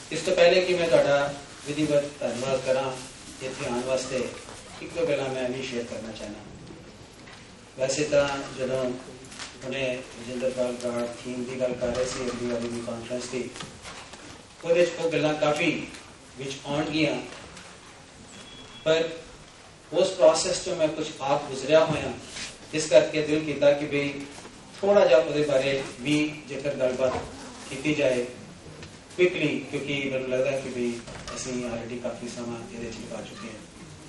इस तो पहले कि मैं तुहाडा विधिवत धन्यवाद करा इत्थे आने वास्ते, एक दो गल्लां मैं भी शेयर करना चाहना। वैसे तो जदों उन्हें रजिंदर पाल बराड़ थीम की गल कर रहे थे अगली वाली कॉन्फ्रेंस की, वो गल्लां काफ़ी विच आउण गियां, पर उस प्रोसैस चो मैं कुछ आप गुजरिया होया, इस करके दिल किया कि भाई थोड़ा जा उहदे बारे भी जेकर गलबात की जाए क्विकली, क्योंकि मैं लगता है कि भाई असी ऑलरेडी काफ़ी समा ये लगा चुके हैं।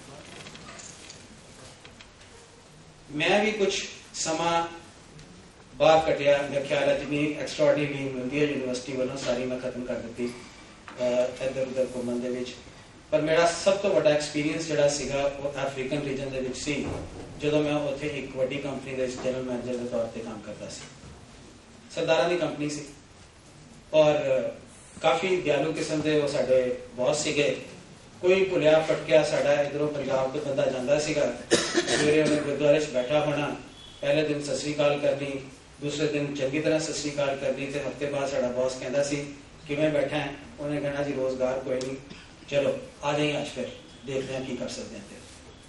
मैं भी कुछ समा बाहर कटिया, मेरा ख्याल है जिन्नी एक्सट्राऑर्डिनरी लीव मिलती है यूनिवर्सिटी वालों सारी मैं खत्म कर दी इधर उधर घूमन दे विच। पर मेरा सब तो बड़ा एक्सपीरियंस जिहड़ा सीगा वो अफ्रीकन रीजन दे विच सी, जदों मैं उत्थे एक वड्डी कंपनी दे जनरल मैनेजर के तौर पर काम करता सी। सरदारां दी कंपनी सी और काफ़ी दयालु किस्म के वो साडे बॉस सीगे। कोई भुलिया फटकिया साडा इधरों पंजाब तो बंदा जांदा सीगा, सवेरे उन्हें गुरुद्वारे बैठा होना, पहले दिन सत श्री अकाल करनी, दूसरे दिन चंगी तरह सत श्री अकाल करनी, तो हफ्ते बाद साडा बॉस कहता सी किवें बैठा है, उन्हें कहना जी रोजगार कोई नहीं, चलो आ जाइए आज फिर देखते हैं की कर सकते हैं।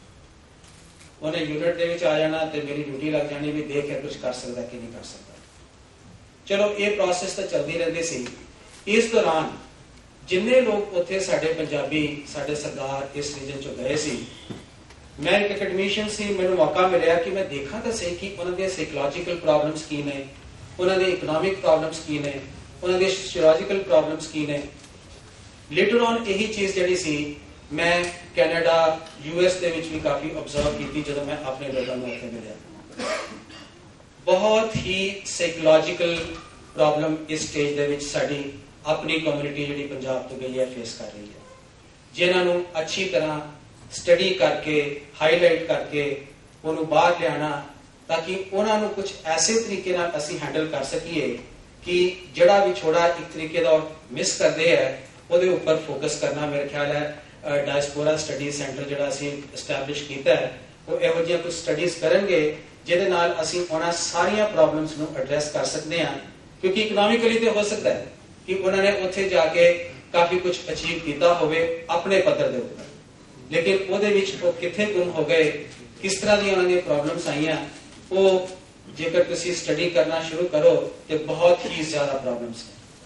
उन्हें यूनिट के आ जाना तो मेरी ड्यूटी लग जानी भी देख के कुछ कर सकता कि नहीं कर सकता। चलो ये प्रोसेस तो चलती रहती सी। इस दौरान जिन्ने लोग उत्थे साडे पंजाबी साडे सरदार इस रीजन चो गए सी, मैं एक एकेडमिशियन सी, मैनूं मौका मिलिया कि मैं देखा तो सही कि उन्हां दी साइकोलॉजिकल प्रॉब्लम्स की ने, उन्हां दी इकोनॉमिक प्रॉब्लम्स की ने, उन्हां दी सोशियोलॉजिकल प्रॉब्लम्स की ने। लेटर ऑन यही चीज़ जिहड़ी सी मैं कैनेडा यूएस दे विच भी काफ़ी ऑब्जर्व की जदों मैं अपने लोगों को उत्थे मिलिया। बहुत ही साइकोलॉजिकल प्रॉब्लम इस स्टेज दे विच साडी अपनी कम्यूनिटी जी पंजाब तो गई है फेस कर रही है, जिन्होंने अच्छी तरह स्टडी करके हाईलाइट करके उन्होंने बाहर लिया, ताकि उन्होंने कुछ ऐसे तरीके असी हैंडल कर सकीए कि जड़ा भी छोड़ा एक तरीके का मिस करते हैं वो उपर फोकस करना। मेरे ख्याल है डायस्पोरा स्टडी सेंटर जो असी एस्टैबलिश किया है वो यहो जिहियां कुछ स्टडीज करेंगे जिहदे नाल असी उन्हां सारिया प्रॉब्लम्स नूं एड्रैस कर सकते हैं, क्योंकि इकनॉमिकली तो हो सकता है कि उन्होंने उत्थे जाके काफी कुछ अचीव किया होवे अपने पद्धर के ऊपर, लेकिन उहदे विच वो कित्थे गुम हो गए, किस तरह दी उन्होंने प्रॉब्लम्स आईयां, वो जेकर तुसीं स्टडी करना शुरू करो तो बहुत ही ज्यादा प्रॉब्लम्स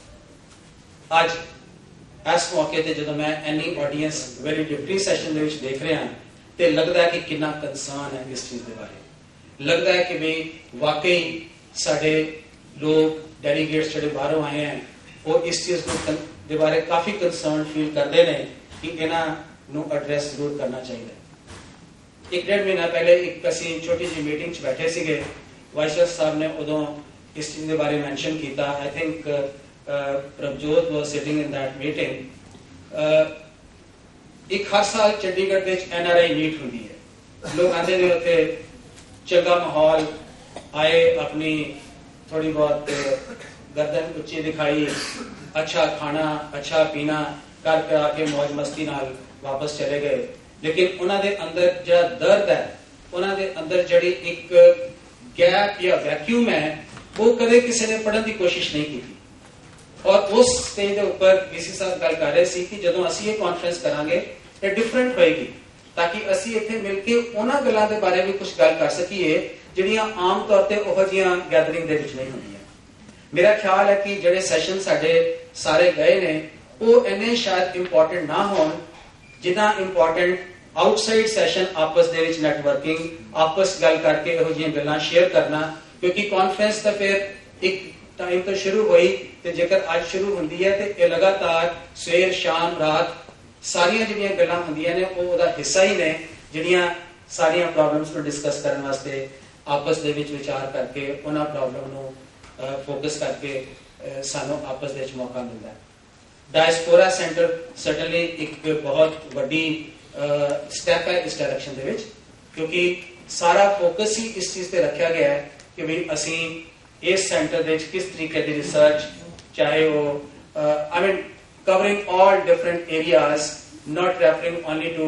हैं। अज इस मौके ते जदों मैं any audience very deputy session दे विच देख रहा तो लगता है कि कितना कंसर्न है इस चीज के बारे। लगता है कि भाई वाकई साडे लोग डेलीगेट्स जो बाहरों आए हैं वो इस चीज के बारे काफी कंसर्न फील करते हैं कि इन्हों एड्रैस जरूर करना चाहिए। एक डेढ़ महीना पहले एक असी छोटी जी मीटिंग बैठे थे, वाइस चांसलर साहब ने उदों इस चीज के बारे मैंशन किया। I think Prabhjot was sitting in that meeting. एक हर साल चंडीगढ़ में NRI मीट होती है, लोग आते हैं उत्थे चंगा माहौल आए, अपनी थोड़ी बहुत गर्दन उच्ची दिखाई, अच्छा खाना अच्छा पीना कर आके मौज मस्ती नाल वापस चले गए। लेकिन उन्होंने अंदर जो दर्द है, उन्होंने अंदर जड़ी एक गैप या वैक्यूम है, वो कदे किसी ने पढ़ने की कोशिश नहीं की थी। और उस स्टेज के ऊपर VC साहब गल कर रहे थे कि जदों असी ये कॉन्फ्रेंस करांगे तो डिफरेंट होएगी, ताकि असी इत्थे मिलके उन्हां गल्लां दे बारे भी कुछ गल कर सकीए जिहड़ियां आम तौर ते ओहो जिहियां गैदरिंग दे विच नहीं होंदियां। मेरा ख्याल है कि जिहड़े सैशन साडे सारे गए ने वो इन्ने शायद इंपॉर्टेंट ना होण जिन्ना इंपॉर्टेंट आउटसाइड सैशन आपस दे विच नैटवर्किंग, आपस गल करके इहो जिहियां गल्लां शेयर करना। क्योंकि कॉन्फ्रेंस तो फिर एक टाइम तो शुरू हुई तो जेकर अज शुरू होंदी है तो लगातार सवेर शाम रात सारिया जिहड़ियां गल्लां होंदियां ने वो उहदा हिस्सा ही ने, जिहड़ियां सारिया प्रॉब्लम्स को डिस्कस करने वास्ते आपस दे विच विचार करके उन्हां प्रॉब्लम नूं फोकस करके सानू आपस दे विच मौका मिलता है। डायस्पोरा सेंटर सर्टनली एक बहुत वड्डी स्टैप है इस डायरेक्शन दे विच, क्योंकि सारा फोकस ही इस चीज पे रखा गया है कि भाई असी इस सेंटर दे विच किस तरीके की रिसर्च, चाहे वो I mean covering all different areas, not referring only to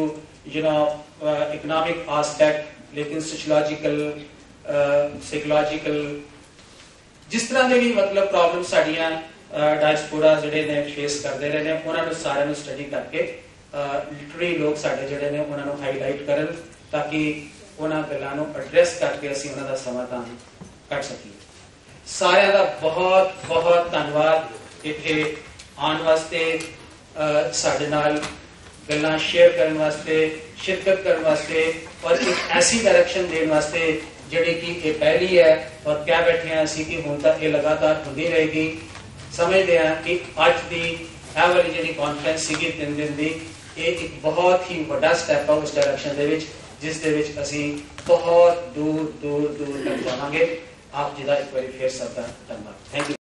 economic aspect, लेकिन sociological, psychological, जिस तरह के भी मतलब प्रॉब्लम साड़ियां डायस्पोरा ਜਿਹੜੇ ਨੇ ਫੇਸ ਕਰਦੇ ਰਹੇ ਨੇ ਉਹਨਾਂ ਨੂੰ ਸਾਰਿਆਂ ਨੂੰ ਸਟੱਡੀ ਕਰਕੇ ਲਿਟਰਲੀ ਲੋਕ ਸਾਡੇ ਜਿਹੜੇ ਨੇ ਉਹਨਾਂ ਨੂੰ ਹਾਈਲਾਈਟ ਕਰਨ ਤਾਂ ਕਿ ਉਹਨਾਂ ਗੱਲਾਂ ਨੂੰ ਐਡਰੈਸ ਕਰਕੇ ਅਸੀਂ ਉਹਨਾਂ ਦਾ ਸਮਾਧਾਨ ਕੱਢ ਸਕੀਏ। ਸਾਰਿਆਂ ਦਾ ਬਹੁਤ ਬਹੁਤ ਧੰਨਵਾਦ ਇੱਥੇ ਆਉਣ ਵਾਸਤੇ, ਸਾਡੇ ਨਾਲ ਗੱਲਾਂ ਸ਼ੇਅਰ ਕਰਨ ਵਾਸਤੇ, शिरकत करने वास्ते और एक ऐसी डायरेक्शन देने वास्ते जिहड़ी कि ये पहली है और क्या बैठे हैं असीं कि हुण तक ये लगातार होंदी रहेगी। समझते हैं कि अज की यह वाली जिहड़ी कॉन्फ्रेंस सीगी 3 दिन की ये एक बहुत ही वड्डा स्टैप है उस डायरेक्शन दे विच जिस दे विच असीं बहुत दूर दूर दूर तक जावांगे। आप जी दा एक बार फिर सबका धन्यवाद। Thank you.